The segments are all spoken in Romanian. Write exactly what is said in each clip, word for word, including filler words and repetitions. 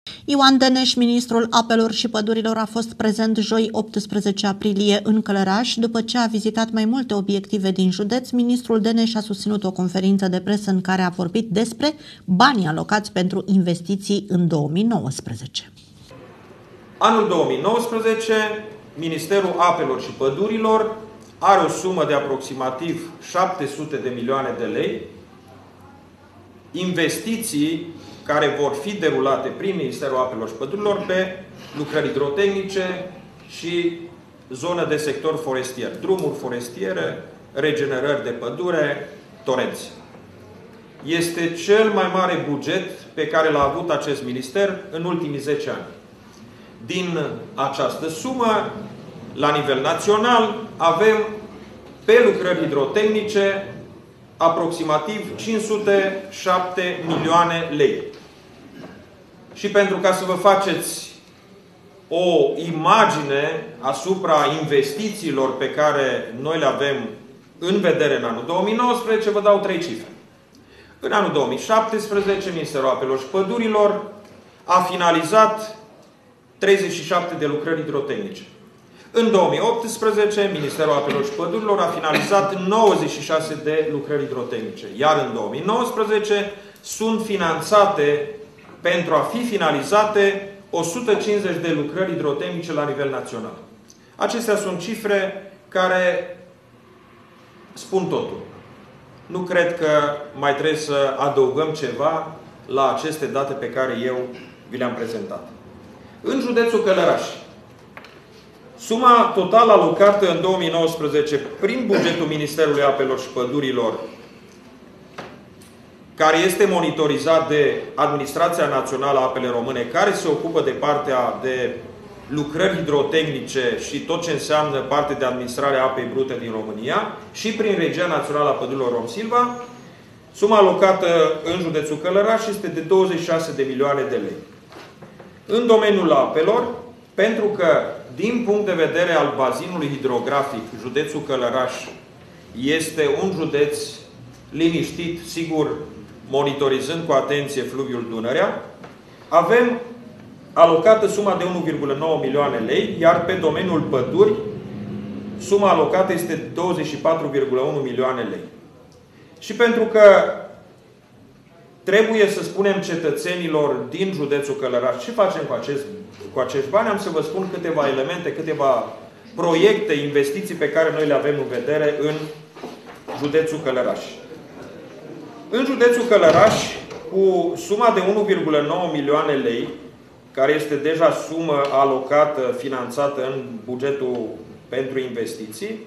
Ioan Deneș, ministrul apelor și pădurilor, a fost prezent joi optsprezece aprilie în Călăraș. După ce a vizitat mai multe obiective din județ, ministrul Deneș a susținut o conferință de presă în care a vorbit despre banii alocați pentru investiții în două mii nouăsprezece. Anul două mii nouăsprezece, Ministerul Apelor și Pădurilor are o sumă de aproximativ șapte sute de milioane de lei, investiții care vor fi derulate prin Ministerul Apelor și Pădurilor pe lucrări hidrotehnice și zonă de sector forestier, drumuri forestiere, regenerări de pădure, torenți. Este cel mai mare buget pe care l-a avut acest minister în ultimii zece ani. Din această sumă, la nivel național, avem pe lucrări hidrotehnice aproximativ cinci sute șapte milioane lei. Și pentru ca să vă faceți o imagine asupra investițiilor pe care noi le avem în vedere în anul două mii nouăsprezece, vă dau trei cifre. În anul două mii șaptesprezece, Ministerul Apelor și Pădurilor a finalizat treizeci și șapte de lucrări hidrotehnice. În două mii optsprezece, Ministerul Apelor și Pădurilor a finalizat nouăzeci și șase de lucrări hidrotehnice. Iar în două mii nouăsprezece sunt finanțate, pentru a fi finalizate, o sută cincizeci de lucrări hidrotehnice la nivel național. Acestea sunt cifre care spun totul. Nu cred că mai trebuie să adăugăm ceva la aceste date pe care eu vi le-am prezentat. În județul Călăraș, suma totală alocată în două mii nouăsprezece prin bugetul Ministerului Apelor și Pădurilor, care este monitorizat de Administrația Națională a Apele Române, care se ocupă de partea de lucrări hidrotehnice și tot ce înseamnă parte de administrare a apei brute din România, și prin Regia Națională a Pădurilor Rom-Silva, suma alocată în județul Călăraș este de douăzeci și șase de milioane de lei. În domeniul apelor, pentru că, din punct de vedere al bazinului hidrografic, județul Călăraș este un județ liniștit, sigur, monitorizând cu atenție fluviul Dunărea, avem alocată suma de unu virgulă nouă milioane lei, iar pe domeniul păduri, suma alocată este douăzeci și patru virgulă unu milioane lei. Și pentru că trebuie să spunem cetățenilor din județul Călăraș ce facem cu, acest, cu acești bani, am să vă spun câteva elemente, câteva proiecte, investiții pe care noi le avem în vedere în județul Călăraș. În județul Călăraș, cu suma de unu virgulă nouă milioane lei, care este deja sumă alocată, finanțată în bugetul pentru investiții,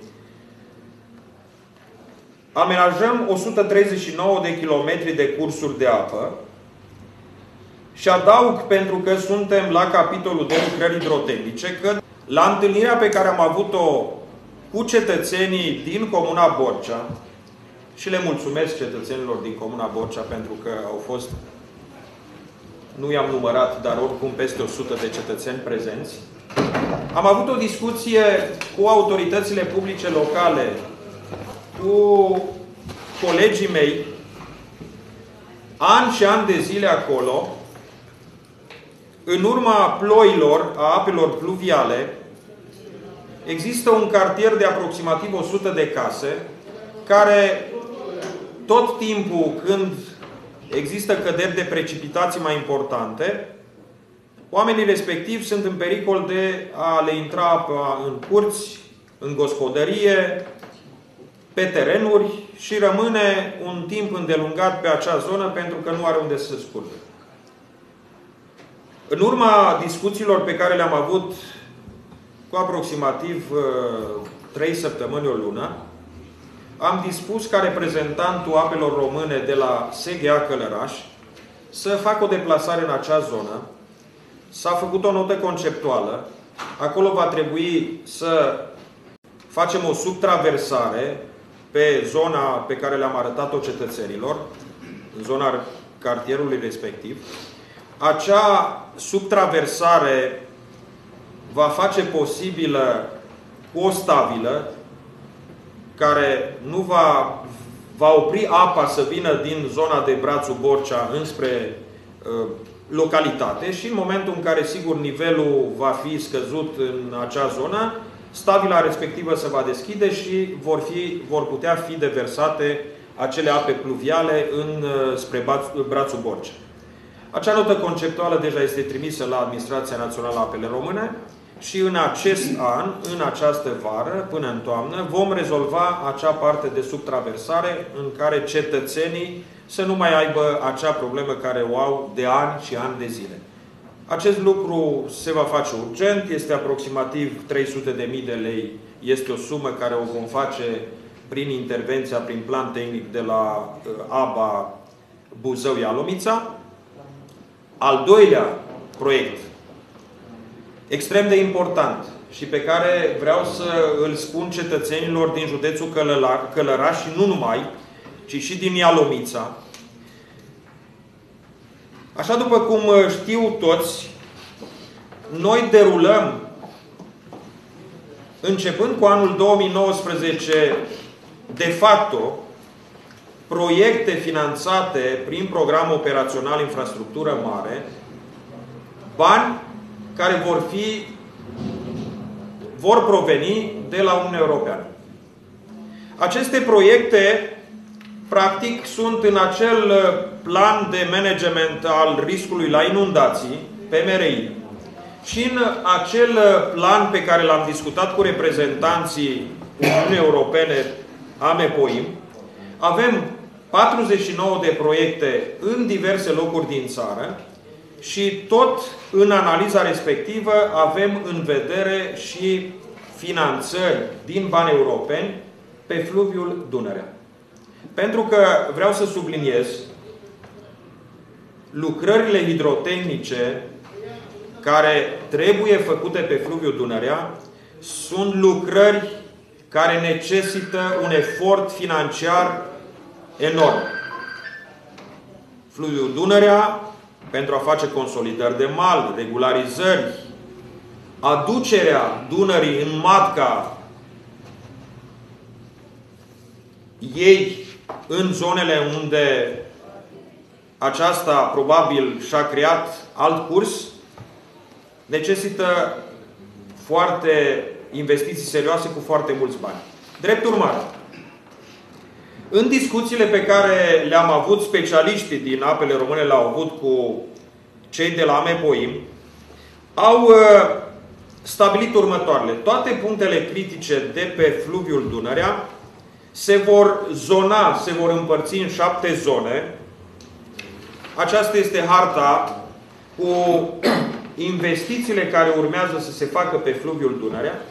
amenajăm o sută treizeci și nouă de kilometri de cursuri de apă și adaug, pentru că suntem la capitolul de lucrări hidrotehnice, că la întâlnirea pe care am avut-o cu cetățenii din Comuna Borcea, și le mulțumesc cetățenilor din Comuna Borcea pentru că au fost, nu i-am numărat, dar oricum peste o sută de cetățeni prezenți, am avut o discuție cu autoritățile publice locale, cu colegii mei, ani și ani de zile acolo, în urma ploilor, a apelor pluviale, există un cartier de aproximativ o sută de case, care tot timpul când există căderi de precipitații mai importante, oamenii respectivi sunt în pericol de a le intra apa în curți, în gospodărie, pe terenuri și rămâne un timp îndelungat pe acea zonă pentru că nu are unde să se scurge. În urma discuțiilor pe care le-am avut cu aproximativ trei săptămâni, o lună, am dispus ca reprezentantul apelor române de la S G A Călăraș să facă o deplasare în acea zonă. S-a făcut o notă conceptuală. Acolo va trebui să facem o subtraversare pe zona pe care le-am arătat-o cetățenilor, în zona cartierului respectiv. Acea subtraversare va face posibilă o stabilă care nu va, va opri apa să vină din zona de Brațul Borcea înspre uh, localitate și în momentul în care, sigur, nivelul va fi scăzut în acea zonă, stabila respectivă se va deschide și vor, fi, vor putea fi deversate acele ape pluviale în, spre brațul Borcea. Acea notă conceptuală deja este trimisă la Administrația Națională a Apele Române și în acest an, în această vară, până în toamnă, vom rezolva acea parte de subtraversare în care cetățenii să nu mai aibă acea problemă care o au de ani și ani de zile. Acest lucru se va face urgent, este aproximativ trei sute de mii de lei, este o sumă care o vom face prin intervenția, prin plan tehnic de la A B A Buzău-Ialomița. Al doilea proiect, extrem de important și pe care vreau să îl spun cetățenilor din județul Călăraș și nu numai, ci și din Ialomița. Așa după cum știu toți, noi derulăm, începând cu anul două mii nouăsprezece, de facto, proiecte finanțate prin Program Operațional Infrastructură Mare, bani care vor fi, vor proveni de la Uniunea Europeană. Aceste proiecte, practic, sunt în acel plan de management al riscului la inundații, P M R I, și în acel plan pe care l-am discutat cu reprezentanții Uniunii Europene, AMEPOIM, avem patruzeci și nouă de proiecte în diverse locuri din țară și tot în analiza respectivă avem în vedere și finanțări din bani europeni pe fluviul Dunărea. Pentru că vreau să subliniez, lucrările hidrotehnice care trebuie făcute pe fluviul Dunărea sunt lucrări care necesită un efort financiar enorm. Fluviul Dunărea, pentru a face consolidări de mal, regularizări, aducerea Dunării în matca ei în zonele unde aceasta probabil și-a creat alt curs, necesită foarte investiții serioase cu foarte mulți bani. Drept urmare, în discuțiile pe care le-am avut, specialiștii din Apele Române le-au avut cu cei de la AMEPOIM, au uh, stabilit următoarele. Toate punctele critice de pe fluviul Dunărea se vor zona, se vor împărți în șapte zone. Aceasta este harta cu investițiile care urmează să se facă pe fluviul Dunărea.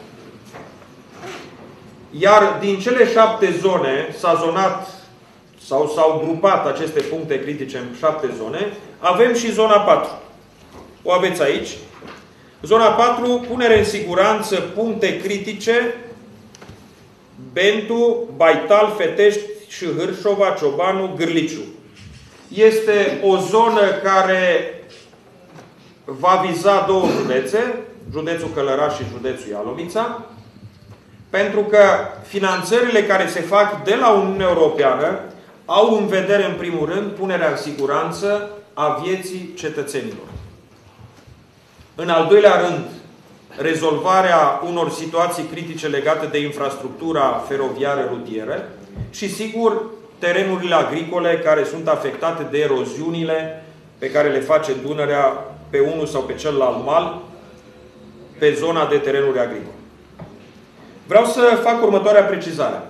Iar din cele șapte zone s-a zonat sau s-au grupat aceste puncte critice în șapte zone. Avem și zona patru. O aveți aici. Zona patru, punere în siguranță, puncte critice, Bentu, Baital, Fetești și Hârșova, Ciobanu, Gârliciu. Este o zonă care va viza două județe, județul Călăraș și județul Ialomița, pentru că finanțările care se fac de la Uniunea Europeană au în vedere, în primul rând, punerea în siguranță a vieții cetățenilor. În al doilea rând, rezolvarea unor situații critice legate de infrastructura feroviară rutieră și, sigur, terenurile agricole care sunt afectate de eroziunile pe care le face Dunărea pe unul sau pe celălalt mal, pe zona de terenuri agricole. Vreau să fac următoarea precizare.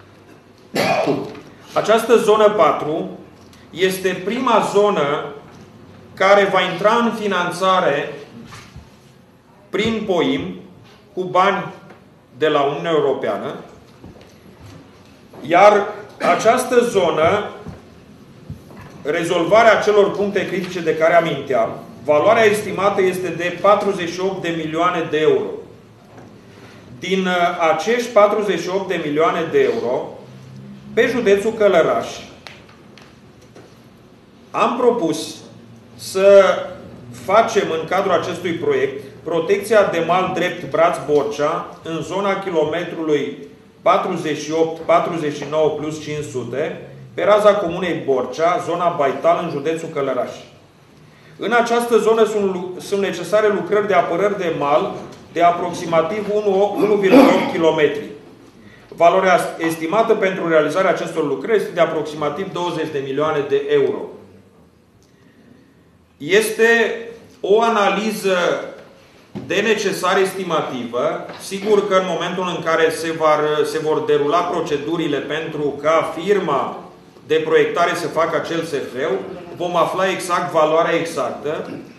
Această zonă patru este prima zonă care va intra în finanțare prin POIM cu bani de la Uniunea Europeană, iar această zonă, rezolvarea celor puncte critice de care aminteam, valoarea estimată este de patruzeci și opt de milioane de euro. Din acești patruzeci și opt de milioane de euro, pe județul Călăraș, am propus să facem în cadrul acestui proiect protecția de mal drept Braț Borcea în zona kilometrului patruzeci și opt patruzeci și nouă plus cinci sute, pe raza comunei Borcea, zona Baital, în județul Călăraș. În această zonă sunt, sunt necesare lucrări de apărări de mal de aproximativ unu virgulă opt kilometri. Valoarea estimată pentru realizarea acestor lucrări este de aproximativ douăzeci de milioane de euro. Este o analiză de necesare estimativă. Sigur că în momentul în care se, va, se vor derula procedurile pentru ca firma de proiectare să facă acel S F-ul, vom afla exact valoarea exactă.